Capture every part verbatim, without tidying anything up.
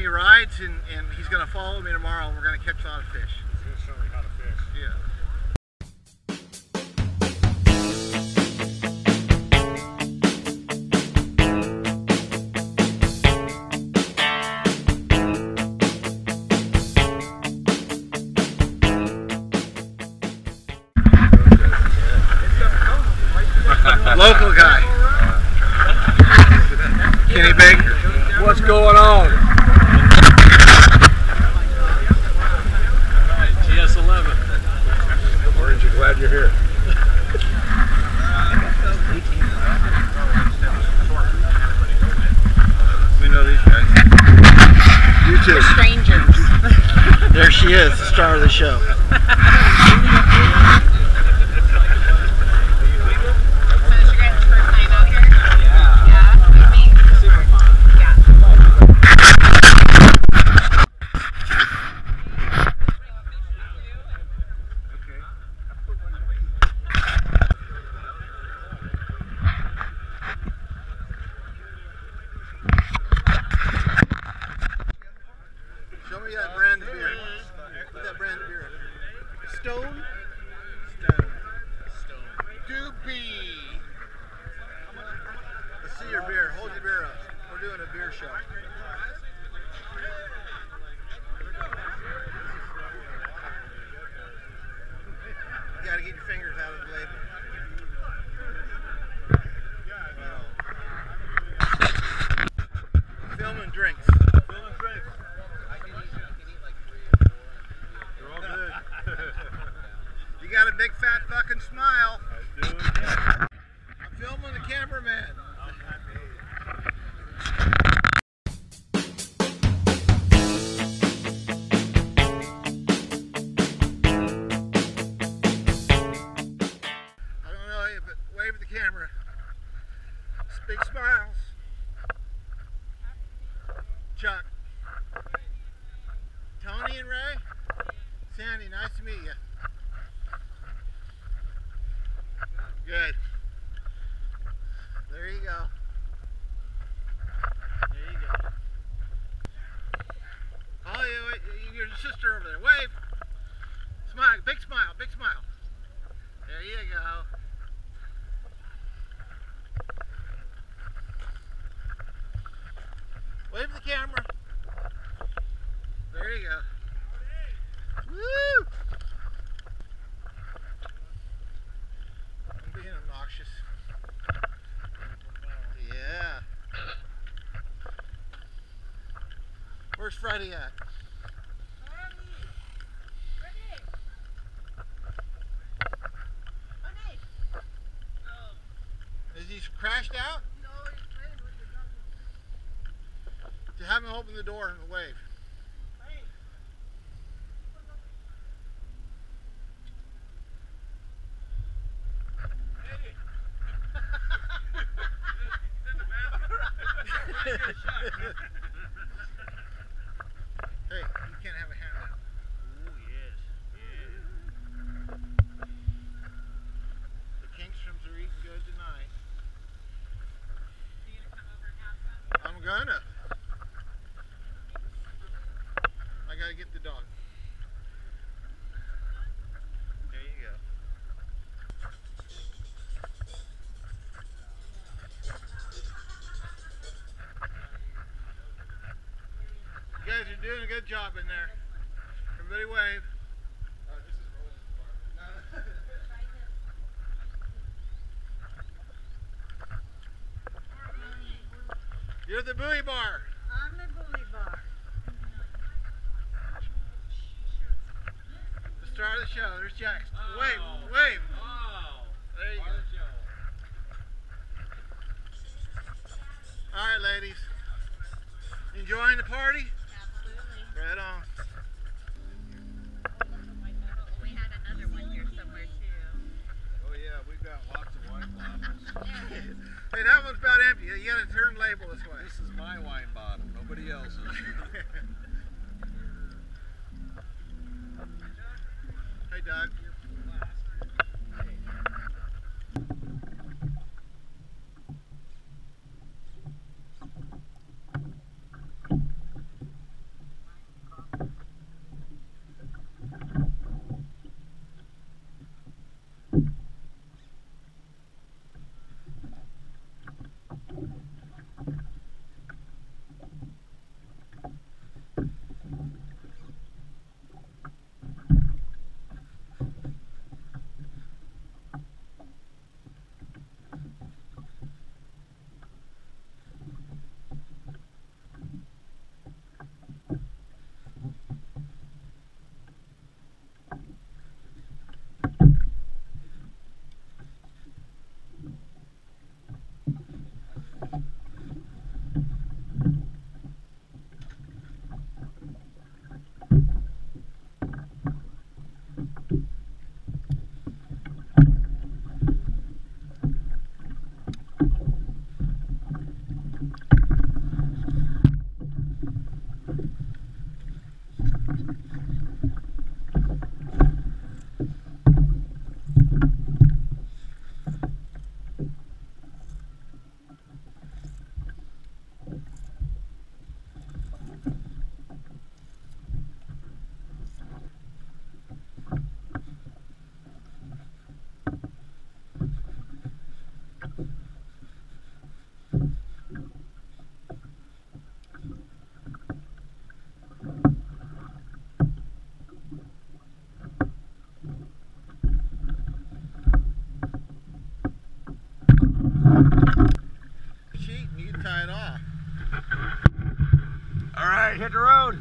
rides, and, and he's going to follow me tomorrow, and we're going to catch a lot of fish. He's going to show me how to fish. Yeah. Local guy. Kenny Baker. What's going on? Alright, G S eleven. Aren't you glad you're here? We know these guys. You too. We're strangers. There she is, the star of the show. Show me that brand of beer. What's that brand of beer? Stone? Stone. Stone. Doobie. Let's see your beer. Hold your beer up. We're doing a beer show. You gotta get your fingers out of the label. Filming drinks. Filming drinks. They're all good. You got a big fat fucking smile. I do, yeah. I'm filming the cameraman. I don't know you, but wave at the camera. Big smiles. Chuck. Tony and Ray. Sandy, nice to meet you. Good. There you go. There you go. Oh, you, your sister over there. Wave. Smile. Big smile. Big smile. There you go. Wave the camera. There you go. Woo! I'm being obnoxious. Yeah. Where's Freddie at? Is he crashed out? To have him open the door and wave. Hey, you can't have a hand out. Oh yes, yeah. The Kingströms are eating good tonight. You gonna come over and have some? I'm gonna. I gotta get the dog. There you go. You guys are doing a good job in there. Everybody wave. You're the buoy bar. I'm the buoy bar. The star of the show. There's Jax. Oh. Wave, wave. Oh. There you go. All right, ladies. Enjoying the party? Absolutely. Right on. We had another one here somewhere too. Oh yeah, we've got lots of wine bottles. Hey, that one's about empty. You gotta turn label this way. This is my wine bottle, nobody else's. Hey, Doug. Sheet and you can tie it off. All right, hit the road.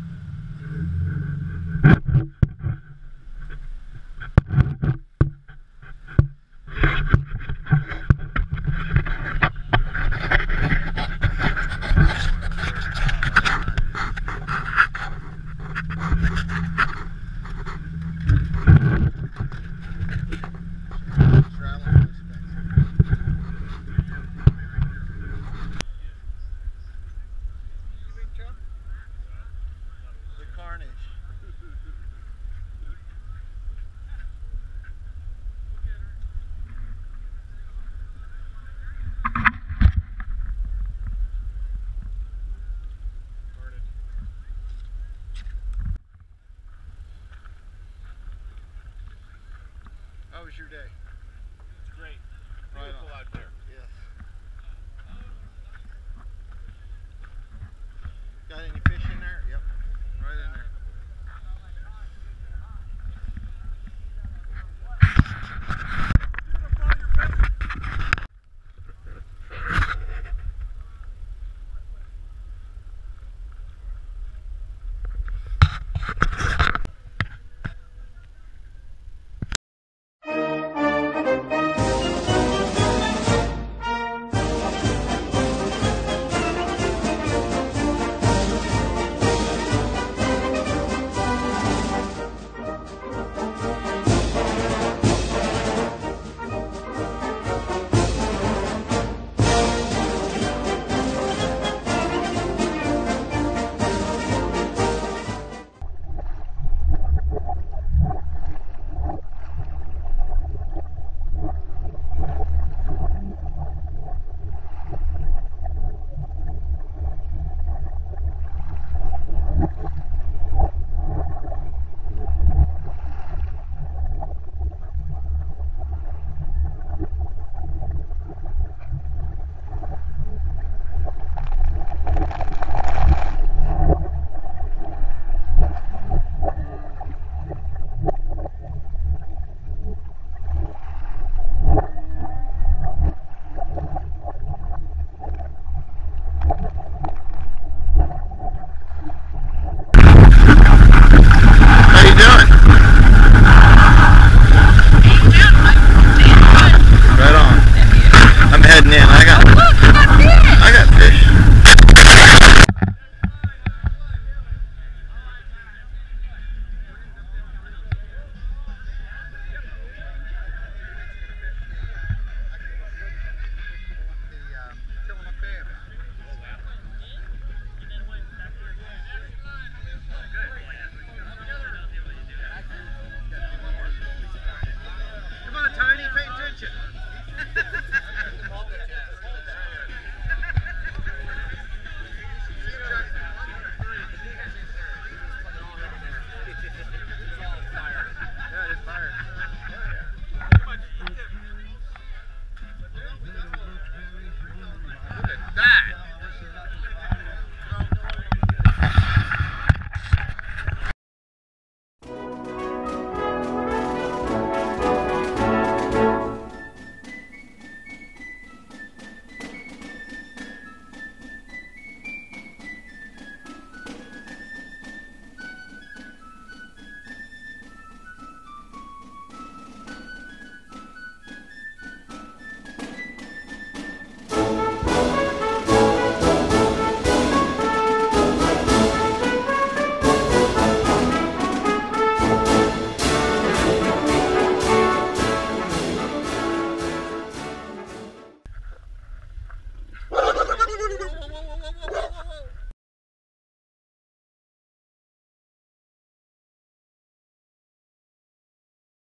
The carnage. How was your day?